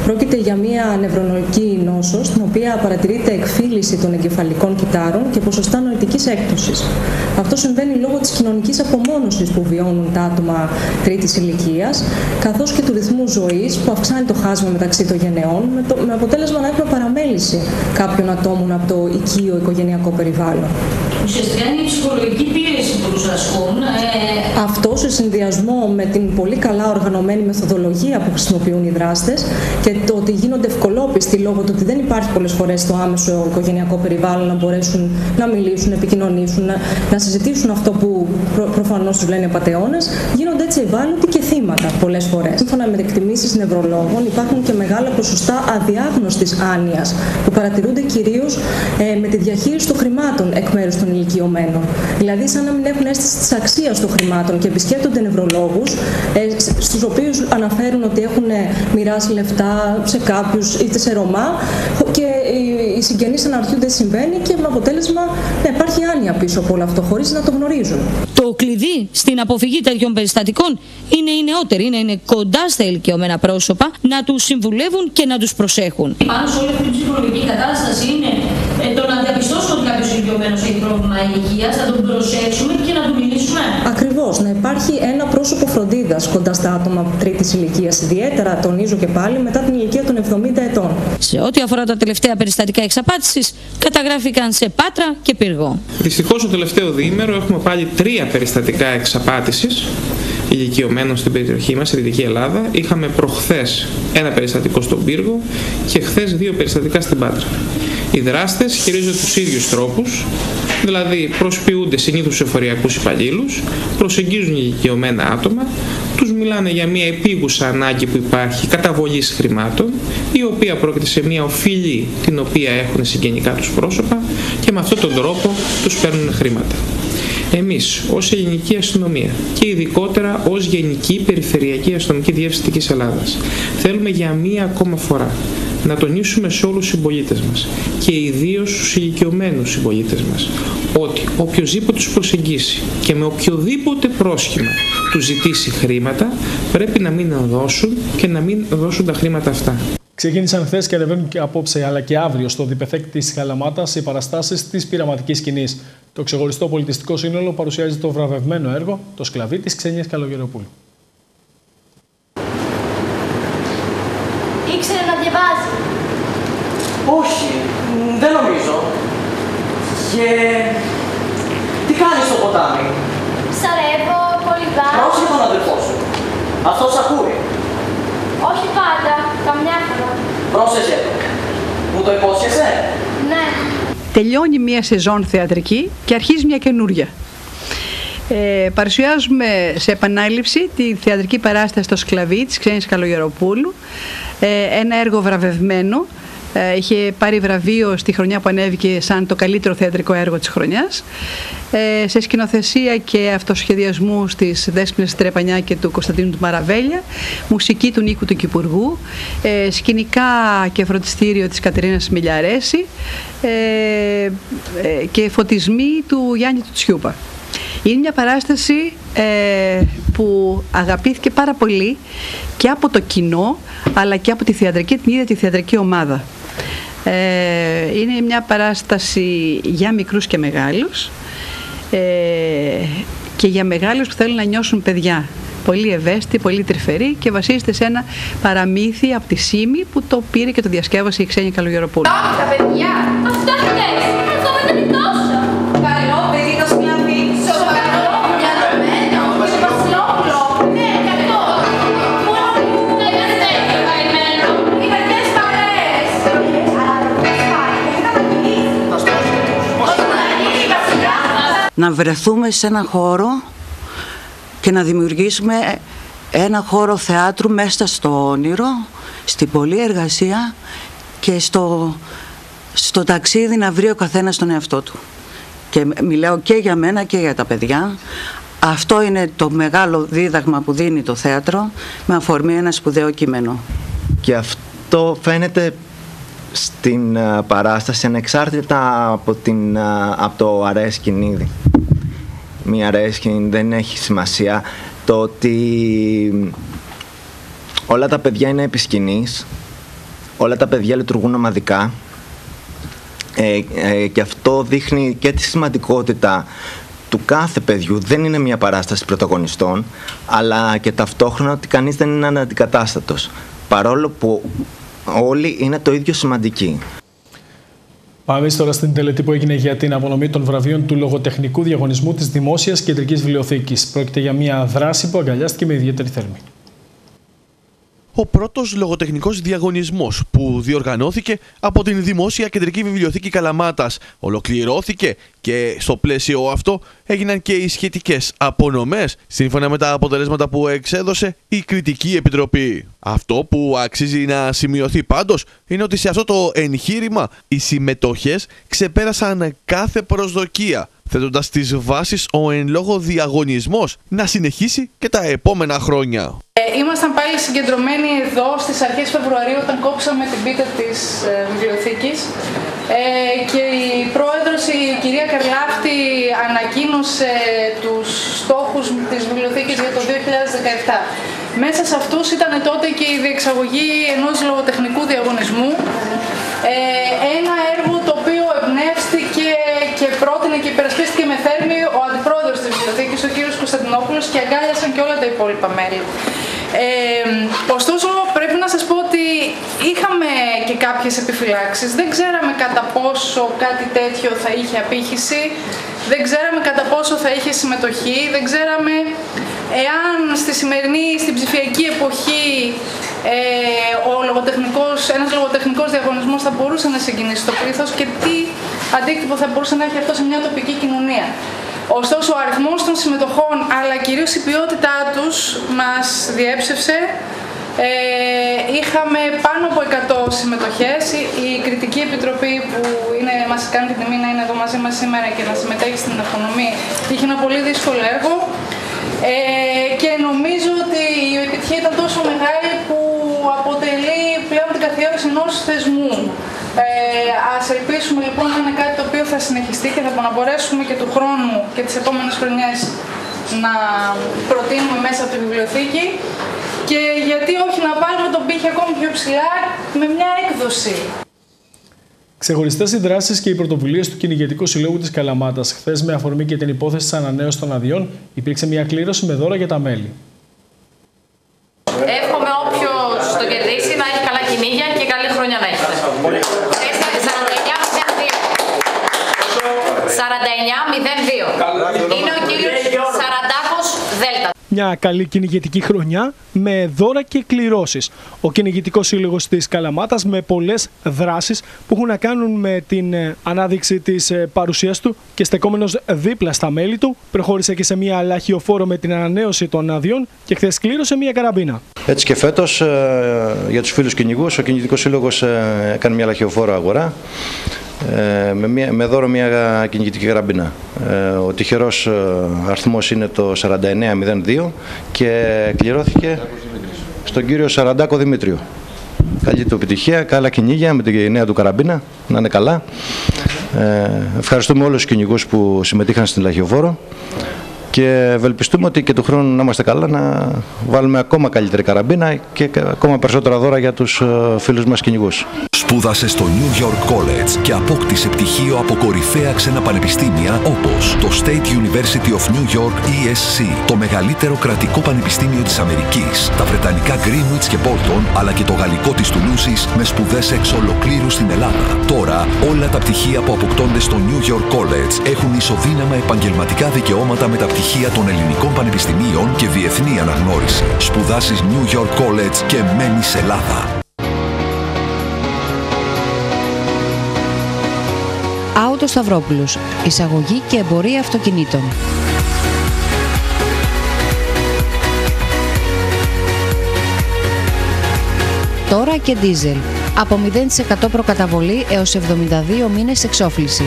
Πρόκειται για μια νευρολογική νόσο, στην οποία παρατηρείται εκφύλιση των εγκεφαλικών κυτάρων και ποσοστά νοητικής έκπτωσης. Αυτό συμβαίνει λόγω της κοινωνικής απομόνωσης που βιώνουν τα άτομα τρίτης ηλικίας, καθώς και του ρυθμού ζωής που αυξάνει το χάσμα μεταξύ των γενεών, με, το, με αποτέλεσμα να έχουμε παραμέληση κάποιων ατόμων από το οικείο οικογενειακό περιβάλλον. Ουσιαστικά είναι η ψυχολογική πίεση που τους ασκούν. Ε... Αυτό σε συνδυασμό με την πολύ καλά οργανωμένη μεθοδολογία που χρησιμοποιούν οι δράστες και το ότι γίνονται ευκολόπιστοι λόγω του ότι δεν υπάρχει πολλές φορές στο άμεσο οικογενειακό περιβάλλον να μπορέσουν να μιλήσουν, να επικοινωνήσουν, να, να συζητήσουν αυτό που προ, προφανώς τους λένε οι απατεώνες, γίνονται έτσι ευάλωτοι και θύματα πολλές φορές. Σύμφωνα με εκτιμήσεις νευρολόγων, υπάρχουν και μεγάλα ποσοστά αδιάγνωστης άνοιας που παρατηρούνται κυρίως ε, με τη διαχείριση των χρημάτων εκ μέρους των ηλικιωμένων. Δηλαδή, σαν να μην έχουν αίσθηση της αξίας των χρημάτων και επισκέπτονται νευρολόγους, ε, στους οποίους αναφέρουν ότι έχουν μοιράσει λεφτά σε κάποιους είτε σε Ρωμά και οι συγγενείς αναρωτιούνται τι συμβαίνει και με αποτέλεσμα να υπάρχει άνοια πίσω από όλο αυτό, χωρίς να το γνωρίζουν. Το κλειδί στην αποφυγή τέτοιων περιστατικών είναι οι νεότεροι, είναι, είναι κοντά στα ηλικιωμένα πρόσωπα, να τους συμβουλεύουν και να τους προσέχουν. Πάνω σε όλη αυτή την ψυχολογική κατάσταση είναι ε, το να διαπιστώσουμε ότι κάποιος ηλικιωμένος έχει πρόβλημα ηλικίας, να τον προσέξουμε και να του μιλήσουμε. Ακριβώς, να υπάρχει ένα πρόσωπο φροντίδας κοντά στα άτομα τρίτης ηλικίας, ιδιαίτερα τονίζω και πάλι μετά την ηλικία των εβδομήντα ετών. Σε ό,τι αφορά τα τελευταία περιστατικά εξαπάτησης, καταγράφηκαν σε Πάτρα και Πύργο. Δυστυχώς, το τελευταίο διήμερο έχουμε πάλι τρία περιστατικά εξαπάτησης ηλικιωμένων στην περιοχή μας, στη Δυτική Ελλάδα. Είχαμε προχθές ένα περιστατικό στον Πύργο και χθες δύο περιστατικά στην Πάτρα. Οι δράστες χειρίζονται τους ίδιους τρόπους, δηλαδή προσποιούνται συνήθως εφοριακούς υπαλλήλους, προσεγγίζουν ηλικιωμένα άτομα, τους μιλάνε για μια επίγουσα ανάγκη που υπάρχει καταβολής χρημάτων, η οποία πρόκειται σε μια οφειλή την οποία έχουν συγγενικά τους πρόσωπα και με αυτόν τον τρόπο τους παίρνουν χρήματα. Εμείς ως Ελληνική Αστυνομία και ειδικότερα ως Γενική Περιφερειακή Αστυνομική Διεύθυνση Δυτικής Ελλάδας θέλουμε για μία ακόμα φορά να τονίσουμε σε όλους τους συμπολίτες μας και ιδίως στους ηλικιωμένους συμπολίτες μας ότι οποιοσδήποτε τους προσεγγίσει και με οποιοδήποτε πρόσχημα τους ζητήσει χρήματα πρέπει να μην δώσουν και να μην δώσουν τα χρήματα αυτά. Ξεκίνησαν χθες και ανεβαίνουν και απόψε αλλά και αύριο στο διπεθέκτη της Καλαμάτας οι παραστάσεις της πειραματικής σκηνής. Το ξεχωριστό πολιτιστικό σύνολο παρουσιάζει το βραβευμένο έργο «Το σκλαβί» της Ξένιας Καλογεροπούλου. Ήξερε να διαβάζει. Όχι, δεν νομίζω. Και τι κάνεις στο ποτάμι? Ψαρεύω, κολυμπάω. Πρόσεχε τον αδελφό σου. Αυτός ακούει. Όχι πάντα, καμιά φορά. Πρόσεχε. Μου το υπόσχεσαι? Ναι. Τελειώνει μία σεζόν θεατρική και αρχίζει μια καινούρια. Ε, παρουσιάζουμε σε επανάληψη τη θεατρική παράσταση «Το σκλαβί» της Ξένιας Καλογεροπούλου, ε, ένα έργο βραβευμένο. Ε, είχε πάρει βραβείο στη χρονιά που ανέβηκε σαν το καλύτερο θεατρικό έργο της χρονιάς. Ε, σε σκηνοθεσία και αυτοσχεδιασμού της Δέσποινας Τρεπανιά και του Κωνσταντίνου του Μαραβέλια, μουσική του Νίκου του Κυπουργού, ε, σκηνικά και φροντιστήριο της Κατερίνας Μιλιαρέση ε, ε, και φωτισμοί του Γιάννη του Τσιούπα. Είναι μια παράσταση ε, που αγαπήθηκε πάρα πολύ και από το κοινό αλλά και από τη θεατρική, την ίδια τη θεατρική ομάδα. Ε, είναι μια παράσταση για μικρούς και μεγάλους ε, και για μεγάλους που θέλουν να νιώσουν παιδιά. Πολύ ευαίσθητη, πολύ τρυφερή και βασίζεται σε ένα παραμύθι από τη Σύμη που το πήρε και το διασκεύασε η Ξένια Καλογεροπούλου. Τα παιδιά, αυτά χτες, ακόμα δεν είναι τόσο. Καλό παιδί το σκλαβί, σοβαρό, διαδομένο, και βασιλόπουλο. Ναι, και αυτό. Μόνο που δεν είμαστε έτσι καημένο. Οι μερικές παρέες. Αλλά δεν πάει, γιατί θα μαγειρίσει. Όσο μαγειρίσει, βασιλιά. Να βρεθούμε σε έναν χώρο και να δημιουργήσουμε ένα χώρο θεάτρου μέσα στο όνειρο, στην πολλή εργασία και στο, στο ταξίδι να βρει ο καθένας τον εαυτό του. Και μιλάω και για μένα και για τα παιδιά. Αυτό είναι το μεγάλο δίδαγμα που δίνει το θέατρο με αφορμή ένα σπουδαίο κείμενο. Και αυτό φαίνεται στην uh, παράσταση ανεξάρτητα από, την, uh, από το αρέσκην ήδη. Μη αρέσκην δεν έχει σημασία. Το ότι όλα τα παιδιά είναι επί σκηνής όλα τα παιδιά λειτουργούν ομαδικά ε, ε, και αυτό δείχνει και τη σημαντικότητα του κάθε παιδιού. Δεν είναι μια παράσταση πρωταγωνιστών, αλλά και ταυτόχρονα ότι κανείς δεν είναι αναντικατάστατος, παρόλο που όλοι είναι το ίδιο σημαντικοί. Πάμε τώρα στην τελετή που έγινε για την απονομή των βραβείων του λογοτεχνικού διαγωνισμού της Δημόσιας Κεντρικής Βιβλιοθήκης. Πρόκειται για μια δράση που αγκαλιάστηκε με ιδιαίτερη θερμή. Ο πρώτος λογοτεχνικός διαγωνισμός που διοργανώθηκε από την Δημόσια Κεντρική Βιβλιοθήκη Καλαμάτας ολοκληρώθηκε και στο πλαίσιο αυτό έγιναν και οι σχετικές απονομές σύμφωνα με τα αποτελέσματα που εξέδωσε η Κριτική Επιτροπή. Αυτό που αξίζει να σημειωθεί πάντως είναι ότι σε αυτό το εγχείρημα οι συμμετοχές ξεπέρασαν κάθε προσδοκία, θέτοντας τις βάσεις ο εν λόγω διαγωνισμός να συνεχίσει και τα επόμενα χρόνια. Ε, ήμασταν πάλι συγκεντρωμένοι εδώ στις αρχές Φεβρουαρίου όταν κόψαμε την πίτα της ε, βιβλιοθήκης ε, και η πρόεδρος, η κυρία Καρλάφτη, ανακοίνωσε τους στόχους της βιβλιοθήκης για το δύο χιλιάδες δεκαεπτά. Μέσα σε αυτούς ήταν τότε και η διεξαγωγή ενός λογοτεχνικού διαγωνισμού, ε, ένα έργο το οποίο εμπνεύστηκε και πρότεινε και υπερασπίστηκε με θέρμη ο αντιπρόεδρος της βιβλιοθήκης, ο κύριος Κωνσταντινόπουλος, και αγκάλιασαν και όλα τα υπόλοιπα μέλη. Ε, ωστόσο πρέπει να σας πω ότι είχαμε και κάποιες επιφυλάξεις. Δεν ξέραμε κατά πόσο κάτι τέτοιο θα είχε απήχηση, δεν ξέραμε κατά πόσο θα είχε συμμετοχή, δεν ξέραμε εάν στη σημερινή, στην ψηφιακή εποχή ε, ο λογοτεχνικός, ένας λογοτεχνικός διαγωνισμός θα μπορούσε να συγκινήσει το πλήθος και τι αντίκτυπο θα μπορούσε να έχει αυτό σε μια τοπική κοινωνία. Ωστόσο, ο αριθμός των συμμετοχών, αλλά κυρίως η ποιότητά τους, μας διέψευσε. Ε, είχαμε πάνω από εκατό συμμετοχές. Η, η Κριτική Επιτροπή που είναι, μας κάνει την τιμή να είναι εδώ μαζί μας σήμερα και να συμμετέχει στην απονομή, είχε ένα πολύ δύσκολο έργο. Ε, και νομίζω ότι η επιτυχία ήταν τόσο μεγάλη που αποτελεί πλέον την καθιέρωση ενός θεσμού. Ε, ας ελπίσουμε λοιπόν να είναι κάτι το οποίο θα συνεχιστεί και θα μπορέσουμε και του χρόνου και τις επόμενες χρονιές να προτείνουμε μέσα από τη βιβλιοθήκη, και γιατί όχι να βάλουμε τον πύχη ακόμη πιο ψηλά με μια έκδοση. Ξεχωριστές οι δράσεις και οι πρωτοβουλίες του Κυνηγετικού Συλλόγου της Καλαμάτας. Χθες, με αφορμή και την υπόθεση της ανανέωσης των αδειών, υπήρξε μια κλήρωση με δώρα για τα μέλη. Εύχομαι όποιος το κερδίσει να έχει καλά κυνήγια και καλή χρονιά να έχετε. σαράντα εννιά μηδέν δύο. Είναι ο κύριος Σαραντάκος Δέλτα. Μια καλή κυνηγετική χρονιά με δώρα και κληρώσεις. Ο Κυνηγητικός Σύλλογος της Καλαμάτας με πολλές δράσεις που έχουν να κάνουν με την ανάδειξη της παρουσίας του και στεκόμενος δίπλα στα μέλη του, προχώρησε και σε μια λαχιοφόρο με την ανανέωση των αδειών και χθες κλήρωσε μια καραμπίνα. Έτσι και φέτος για τους φίλους κυνηγούς, ο Κυνηγητικός Σύλλογος έκανε μια λαχιοφόρο αγορά με, μια, με δώρο μια κυνηγητική καραμπίνα. Ο τυχερός αριθμός είναι το σαράντα εννιά μηδέν δύο και κληρώθηκε στον κύριο Σαραντάκο Δημήτριο. Καλή του επιτυχία, καλά κυνήγια με τη νέα του καραμπίνα, να είναι καλά. Ε, ευχαριστούμε όλους τους κυνηγούς που συμμετείχαν στην λαχιοφόρο και ευελπιστούμε ότι και του χρόνου να είμαστε καλά, να βάλουμε ακόμα καλύτερη καραμπίνα και ακόμα περισσότερα δώρα για τους φίλους μας κυνηγούς. Σπούδασε στο New York College και απόκτησε πτυχίο από κορυφαία ξένα πανεπιστήμια όπως το State University of New York ι ες σι, το μεγαλύτερο κρατικό πανεπιστήμιο της Αμερικής, τα βρετανικά Greenwich και Bolton, αλλά και το γαλλικό της Τουλούσης με σπουδές εξ ολοκλήρου στην Ελλάδα. Τώρα όλα τα πτυχία που αποκτώνται στο New York College έχουν ισοδύναμα επαγγελματικά δικαιώματα με τα πτυχία των ελληνικών πανεπιστημίων και διεθνή αναγνώριση. Σπουδάσεις New York College και μένεις Ελλάδα. Άουτο Σταυρόπουλος. Εισαγωγή και εμπορία αυτοκινήτων. Τώρα και ντίζελ. Από μηδέν τοις εκατό προκαταβολή έως εβδομήντα δύο μήνες εξόφληση.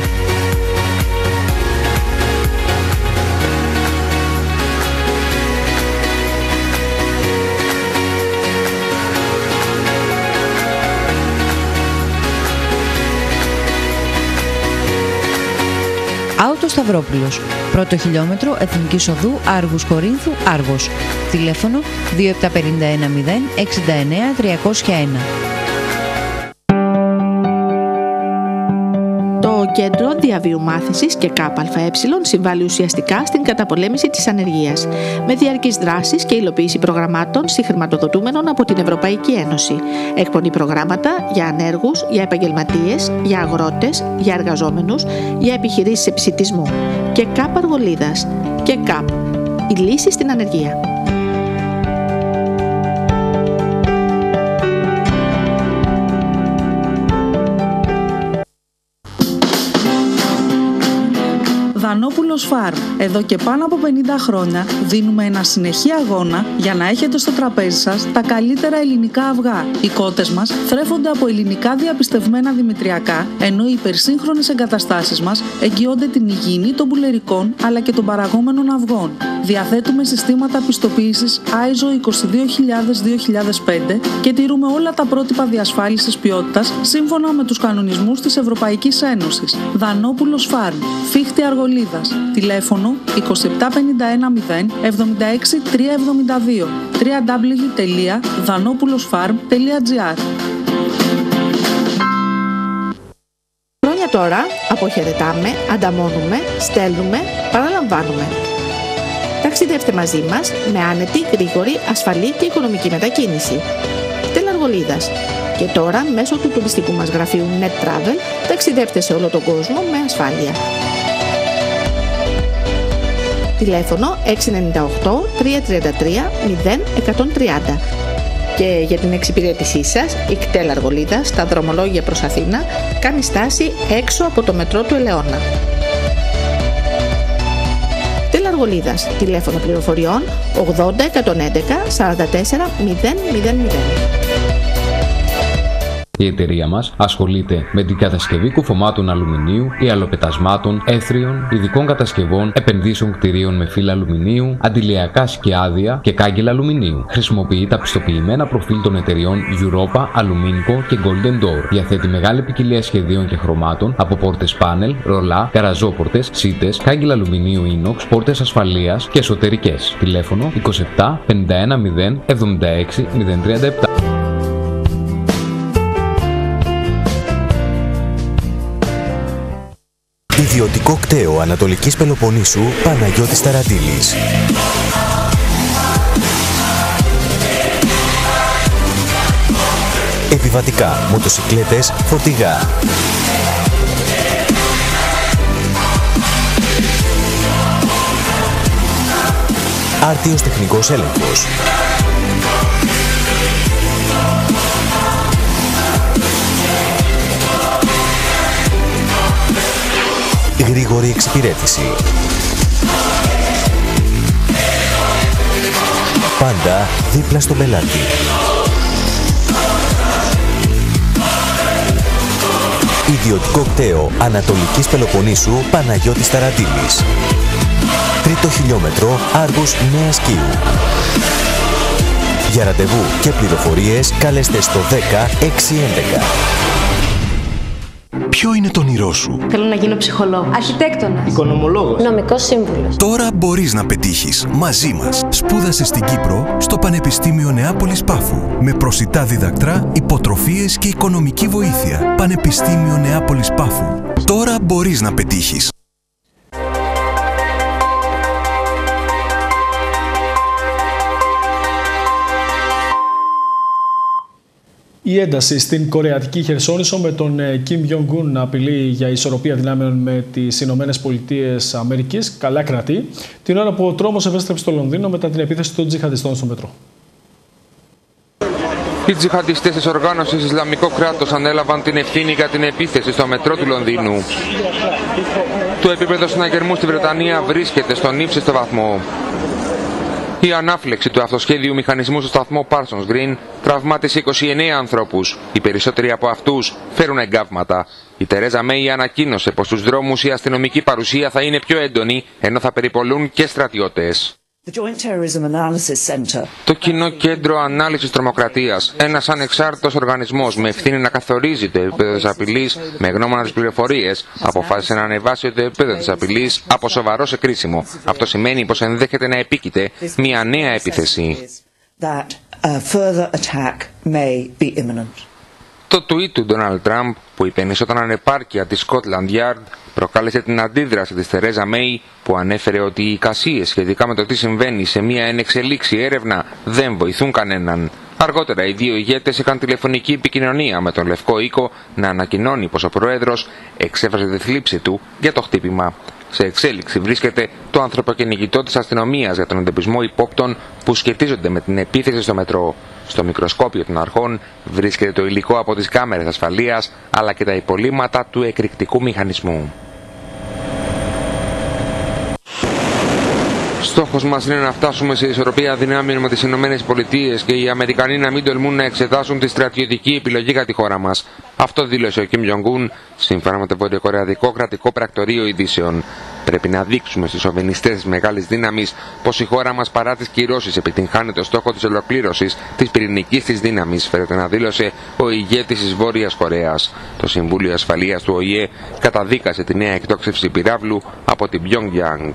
Άουτο Σταυρόπουλος. Πρώτο χιλιόμετρο Εθνικής Οδού Άργους Κορίνθου Άργος. Τηλέφωνο δύο επτά πέντε ένα μηδέν έξι εννιά τρία μηδέν ένα. Κέντρο Διαβίου Μάθησης και ΚΑΠΑΕ συμβάλλει ουσιαστικά στην καταπολέμηση της ανεργίας, με διαρκείς δράσεις και υλοποίηση προγραμμάτων συγχρηματοδοτούμενων από την Ευρωπαϊκή Ένωση. Εκπονεί προγράμματα για ανέργους, για επαγγελματίες, για αγρότες, για εργαζόμενους, για επιχειρήσεις επισιτισμού. Και ΚΑΠ Αργολίδας και ΚΑΠ, η λύση στην ανεργία. Δανόπουλος Φαρμ. Εδώ και πάνω από πενήντα χρόνια δίνουμε ένα συνεχή αγώνα για να έχετε στο τραπέζι σας τα καλύτερα ελληνικά αυγά. Οι κότες μας θρέφονται από ελληνικά διαπιστευμένα δημητριακά, ενώ οι υπερσύγχρονες εγκαταστάσεις μας εγγυώνται την υγιεινή των πουλερικών αλλά και των παραγόμενων αυγών. Διαθέτουμε συστήματα πιστοποίησης άι ες ο είκοσι δύο χιλιάδες δύο χιλιάδες πέντε και τηρούμε όλα τα πρότυπα διασφάλισης ποιότητας σύμφωνα με τους κανονισμούς της Ευρωπαϊκής Ένωσης. Δανόπουλος Φαρμ. Φίχτη Αργολίδας. Τηλέφωνο είκοσι επτά πενήντα ένα μηδέν εβδομήντα έξι τριακόσια εβδομήντα δύο double-u double-u double-u τελεία δανόπουλοσφαρμ τελεία τζι άρ. Χρόνια τώρα αποχαιρετάμε, ανταμώνουμε, στέλνουμε, παραλαμβάνουμε. Ταξιδεύτε μαζί μας με άνετη, γρήγορη, ασφαλή και οικονομική μετακίνηση. Στέλλα Αργολίδας. Και τώρα μέσω του τουριστικού μας γραφείου Net Travel ταξιδεύτε σε όλο τον κόσμο με ασφάλεια. Τηλέφωνο έξι εννιά οκτώ τριακόσια τριάντα τρία μηδέν εκατόν τριάντα. Και για την εξυπηρέτησή σας, η κτέλ Αργολίδα στα δρομολόγια προς Αθήνα κάνει στάση έξω από το μετρό του Ελαιώνα. κτέλ Αργολίδας, τηλέφωνο πληροφοριών ογδόντα εκατόν έντεκα σαράντα τέσσερα μηδέν μηδέν μηδέν. Η εταιρεία μας ασχολείται με την κατασκευή κουφωμάτων αλουμινίου, ιαλοπετασμάτων, έθριων, ειδικών κατασκευών, επενδύσεων κτηρίων με φύλλα αλουμινίου, αντιλιακά σκιάδια και κάγκελα αλουμινίου. Χρησιμοποιεί τα πιστοποιημένα προφίλ των εταιριών Europa, Aluminco και Golden Door. Διαθέτει μεγάλη ποικιλία σχεδίων και χρωμάτων από πόρτες πάνελ, ρολά, καραζόπορτες, σίτες, κάγκελα αλουμινίου inox, πόρτες ασφαλείας και εσωτερικές. Τηλέφωνο είκοσι επτά πενήντα ένα μηδέν εβδομήντα έξι μηδέν τριάντα επτά. Ιδιωτικό κτέο Ανατολικής Πελοποννήσου Παναγιώτης Ταραντήλης. Επιβατικά, μοτοσικλέτες, φορτηγά. Άρτιος τεχνικός έλεγχος. Γρήγορη εξυπηρέτηση. Πάντα δίπλα στον πελάτη. Ιδιωτικό κτέο Ανατολικής Πελοποννήσου Παναγιώτης Ταραντήλης. Τρίτο χιλιόμετρο Άργος Νέας Κοίου. Για ραντεβού και πληροφορίες καλέστε στο δέκα έξι έντεκα. Ποιο είναι το όνειρό σου? Θέλω να γίνω ψυχολόγος, αρχιτέκτονας, οικονομολόγος, νομικός σύμβουλος. Τώρα μπορείς να πετύχεις μαζί μας. Σπούδασε στην Κύπρο στο Πανεπιστήμιο Νεάπολης Πάφου με προσιτά διδακτρά, υποτροφίες και οικονομική βοήθεια. Πανεπιστήμιο Νεάπολης Πάφου. Τώρα μπορείς να πετύχεις. Η ένταση στην Κορεατική Χερσόνησο με τον Κιμ Γιονγκ-ουν να απειλεί για ισορροπία δυνάμεων με τις Ηνωμένες Πολιτείες Αμερικής καλά κρατεί, την ώρα που ο τρόμος επέστρεψε στο Λονδίνο μετά την επίθεση των τζιχαντιστών στο μετρό. Οι τζιχαντιστές της οργάνωσης Ισλαμικό Κράτος ανέλαβαν την ευθύνη για την επίθεση στο μετρό του Λονδίνου. Το επίπεδο συναγερμού στη Βρετανία βρίσκεται στον ύψιστο βαθμό. Η ανάφλεξη του αυτοσχέδιου μηχανισμού στο σταθμό Parsons Green τραυμάτισε είκοσι εννέα ανθρώπους. Οι περισσότεροι από αυτούς φέρουν εγκάβματα. Η Τερέζα Μέη ανακοίνωσε πως στους δρόμους η αστυνομική παρουσία θα είναι πιο έντονη, ενώ θα περιπολούν και στρατιώτες. Το Κοινό Κέντρο Ανάλυσης Τρομοκρατίας, ένας ανεξάρτητος οργανισμός με ευθύνη να καθορίζει το επίπεδο της απειλής με γνώμονα τις πληροφορίες, αποφάσισε να ανεβάσει το επίπεδο της απειλής από σοβαρό σε κρίσιμο. Αυτό σημαίνει πως ενδέχεται να επίκειται μια νέα επίθεση. Το tweet του Ντόναλντ Τραμπ, που υπενισόταν ανεπάρκεια τη Scotland Yard, προκάλεσε την αντίδραση της Τερέζα Μέι, που ανέφερε ότι οι εικασίες σχετικά με το τι συμβαίνει σε μια ενεξελίξη έρευνα δεν βοηθούν κανέναν. Αργότερα οι δύο ηγέτες είχαν τηλεφωνική επικοινωνία με τον Λευκό Οίκο να ανακοινώνει πως ο Πρόεδρος εξέφρασε τη θλίψη του για το χτύπημα. Σε εξέλιξη βρίσκεται το ανθρωποκυνηγητό της αστυνομίας για τον εντοπισμό υπόπτων που σχετίζονται με την επίθεση στο μετρό. Στο μικροσκόπιο των αρχών βρίσκεται το υλικό από τις κάμερες ασφαλείας αλλά και τα υπολείμματα του εκρηκτικού μηχανισμού. Στόχος μας είναι να φτάσουμε σε ισορροπία δυνάμεων με τις Ηνωμένες Πολιτείες και οι Αμερικανοί να μην τολμούν να εξετάσουν τη στρατιωτική επιλογή για τη χώρα μας. Αυτό δήλωσε ο Κιμ Τζονγκ-ουν σύμφωνα με το βορειοκορεατικό κρατικό πρακτορείο ειδήσεων. Πρέπει να δείξουμε στους σοβινιστές της μεγάλης δύναμης πως η χώρα μας παρά τις κυρώσεις επιτυγχάνει το στόχο της ολοκλήρωσης της πυρηνικής της δύναμης, φέρεται να δήλωσε ο ηγέτης της Βόρειας Κορέας. Το Συμβούλιο Ασφαλείας του Ο Η Ε καταδίκασε τη νέα εκτόξευση πυράβλου από την Pyongyang.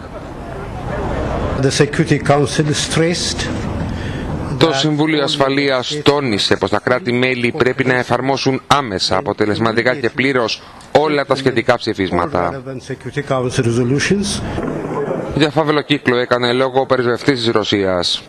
Το Συμβούλιο Ασφαλείας τόνισε πως τα κράτη-μέλη πρέπει να εφαρμόσουν άμεσα, αποτελεσματικά και πλήρως όλα τα σχετικά ψηφίσματα. Για φαύλο κύκλο έκανε λόγο ο πρεσβευτής της Ρωσίας.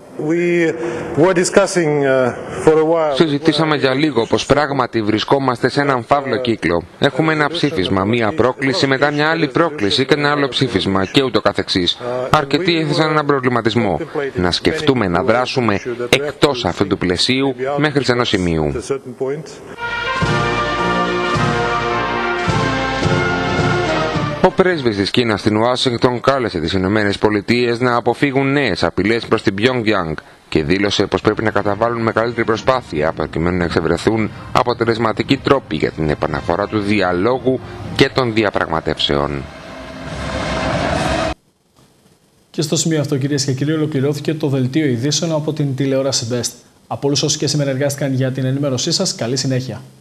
Συζητήσαμε για λίγο πως πράγματι βρισκόμαστε σε έναν φαύλο κύκλο. Έχουμε ένα ψήφισμα, μία πρόκληση, μετά μια άλλη πρόκληση και ένα άλλο ψήφισμα και ούτω καθεξής. Αρκετοί έθεσαν έναν προβληματισμό. Να σκεφτούμε να δράσουμε εκτός αυτού του πλαισίου μέχρι σε ενός σημείου. Ο πρέσβης της Κίνας στην Ουάσιγκτον κάλεσε τις Ηνωμένες Πολιτείες να αποφύγουν νέες απειλές προς την Pyongyang και δήλωσε πως πρέπει να καταβάλουν μεγαλύτερη προσπάθεια προκειμένου να εξευρεθούν αποτελεσματικοί τρόποι για την επαναφορά του διαλόγου και των διαπραγματεύσεων. Και στο σημείο αυτό, κυρίες και κύριοι, ολοκληρώθηκε το δελτίο ειδήσεων από την τηλεόραση Best. Από όλους όσους και σήμερα εργάστηκαν για την ενημέρωσή σας, καλή συνέχεια.